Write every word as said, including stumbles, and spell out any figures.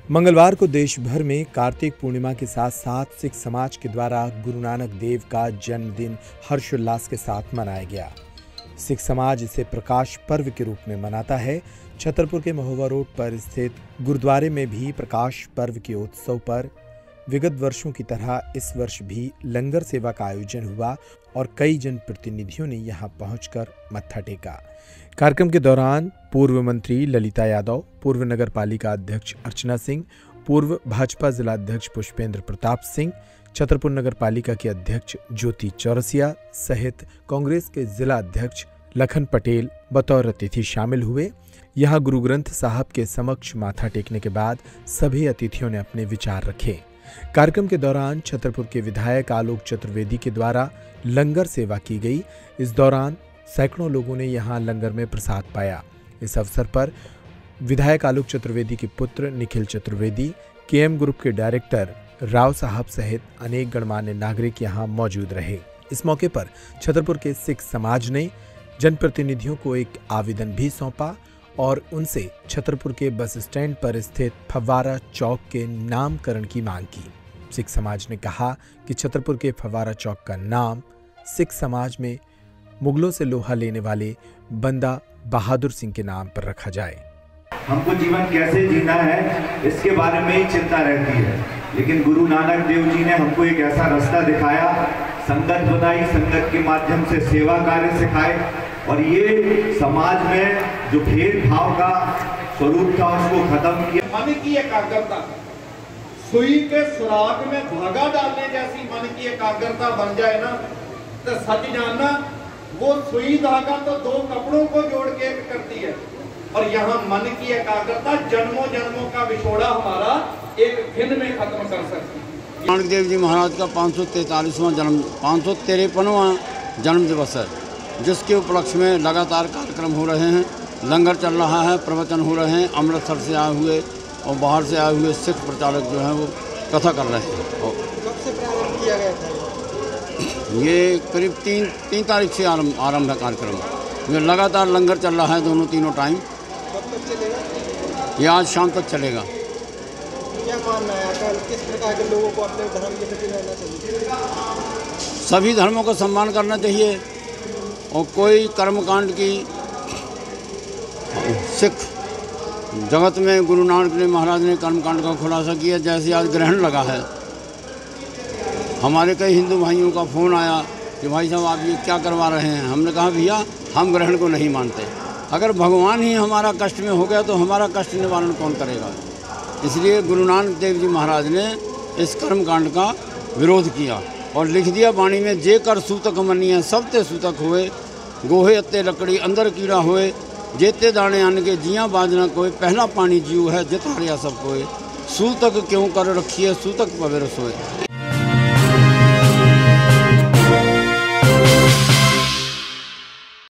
मंगलवार को देश भर में कार्तिक पूर्णिमा के साथ साथ सिख समाज के द्वारा गुरु नानक देव का जन्मदिन हर्षोल्लास के साथ मनाया गया। सिख समाज इसे प्रकाश पर्व के रूप में मनाता है। छतरपुर के महोबा रोड पर स्थित गुरुद्वारे में भी प्रकाश पर्व के उत्सव पर विगत वर्षों की तरह इस वर्ष भी लंगर सेवा का आयोजन हुआ और कई जनप्रतिनिधियों ने यहां पहुंचकर मत्था टेका। कार्यक्रम के दौरान पूर्व मंत्री ललिता यादव, पूर्व नगर पालिका अध्यक्ष अर्चना सिंह, पूर्व भाजपा जिला अध्यक्ष पुष्पेंद्र प्रताप सिंह, छतरपुर नगर पालिका के अध्यक्ष ज्योति चौरसिया सहित कांग्रेस के जिला अध्यक्ष लखन पटेल बतौर अतिथि शामिल हुए। यहां गुरु ग्रंथ साहब के समक्ष माथा टेकने के बाद सभी अतिथियों ने अपने विचार रखे। कार्यक्रम के दौरान छतरपुर के विधायक आलोक चतुर्वेदी के द्वारा लंगर सेवा की गई। इस दौरान सैकड़ों लोगों ने यहां लंगर में प्रसाद पाया। इस अवसर पर विधायक आलोक चतुर्वेदी के पुत्र निखिल चतुर्वेदी, केएम ग्रुप के डायरेक्टर राव साहब सहित अनेक गणमान्य नागरिक यहां मौजूद रहे। इस मौके पर छतरपुर के सिख समाज ने जनप्रतिनिधियों को एक आवेदन भी सौंपा और उनसे छतरपुर के बस स्टैंड पर स्थित फव्वारा चौक के नामकरण की मांग की। सिख समाज ने कहा कि छतरपुर के फव्वारा चौक का नाम सिख समाज में मुगलों से लोहा लेने वाले बंदा बहादुर सिंह के नाम पर रखा जाए। हमको जीवन कैसे जीना है इसके बारे में ही चिंता रहती है, लेकिन गुरु नानक देव जी ने हमको एक ऐसा रास्ता दिखाया, संगत बनाई, संगत के माध्यम से सेवा कार्य सिखाए और ये समाज में जो भेदभाव का स्वरूप था उसको खत्म किया। मन की एकाग्रता, सुई के सुराग में धागा डालने जैसी मन की एकाग्रता बन जाए ना तो सच जानना वो सुई धागा तो दो कपड़ों को जोड़ के एक करती है और यहाँ मन की एकाग्रता जन्मों जन्मों का विछोड़ा हमारा एक दिन में खत्म कर सकती है। नानक देव जी महाराज का पाँच सौ तैतालीसवां जन्म पाँच सौ तिरपनवां जन्म दिवस है, जिसके उपलक्ष्य में लगातार कार्यक्रम हो रहे हैं। लंगर चल रहा है, प्रवचन हो रहे हैं। अमृतसर से आए हुए और बाहर से आए हुए सिख प्रचारक जो हैं वो कथा कर रहे हैं। कब से प्रारंभ किया गया था? ये करीब तीन तीन तारीख से आरंभ आरंभ है कार्यक्रम। ये लगातार लंगर चल रहा है दोनों तीनों टाइम। कब तक चलेगा? ये आज शाम तक चलेगा। क्या मानना है आपका, किस प्रकार के लोगों को अपने धर्म के प्रति रहना चाहिए? सभी धर्मों का सम्मान करना चाहिए और कोई कर्मकांड की सिख जगत में गुरु नानक ने महाराज ने कर्मकांड का खुलासा किया। जैसे आज ग्रहण लगा है, हमारे कई हिंदू भाइयों का फ़ोन आया कि भाई साहब आप ये क्या करवा रहे हैं। हमने कहा भैया हम ग्रहण को नहीं मानते। अगर भगवान ही हमारा कष्ट में हो गया तो हमारा कष्ट निवारण कौन करेगा। इसलिए गुरु नानक देव जी महाराज ने इस कर्मकांड का विरोध किया और लिख दिया वाणी में, जे कर सूतक मनिया सब ते सूतक होए, गोहे अत्ते लकड़ी अंदर कीड़ा होए, जेते दाने अन्न के जियाँ बाजना कोई, पहला पानी जीव है जित हरिया सब कोए, सूतक क्यों कर रखिए सूतक पवेर सोए।